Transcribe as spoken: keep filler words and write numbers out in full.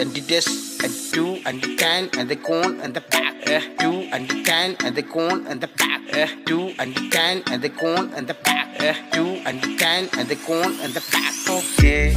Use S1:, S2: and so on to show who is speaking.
S1: and the this, and two, and the can, and the corn, and the back. Uh, two, and the can, and the corn, and the back. Uh, two, and the can, and the corn, and the back. Uh, two, and the can, and the corn, and the back. Okay.